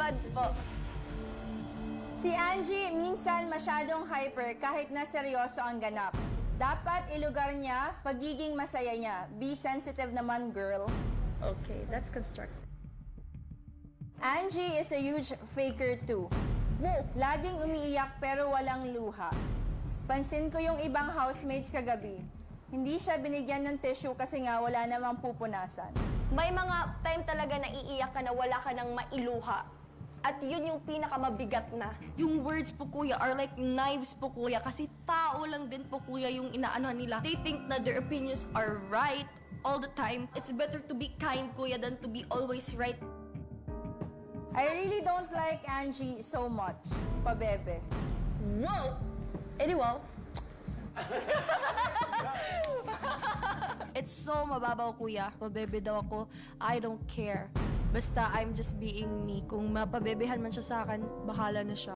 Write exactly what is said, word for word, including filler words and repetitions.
bad po. Si Anji minsan masyadong hyper kahit na seryoso ang ganap. Dapat ilugar niya pagiging masaya niya. Be sensitive naman, girl. Okay, that's constructive. Anji is a huge faker too. Laging umiiyak pero walang luha. Pansin ko yung ibang housemates kagabi. Hindi siya binigyan ng tissue kasi nga wala namang pupunasan. May mga time talaga na iiyak ka na wala ka nang mailuha. At yun yung pinakamabigat na. Yung words po kuya are like knives po kuya kasi tao lang din po kuya yung inaano nila. They think na their opinions are right all the time. It's better to be kind kuya than to be always right. I really don't like Anji so much, Pabebe. Wow! Eddie, wow. It's so mababaw kuya. Pabebe daw ako. I don't care. Basta I'm just being me. Kung mapabebehan man siya sa akin, bahala na siya.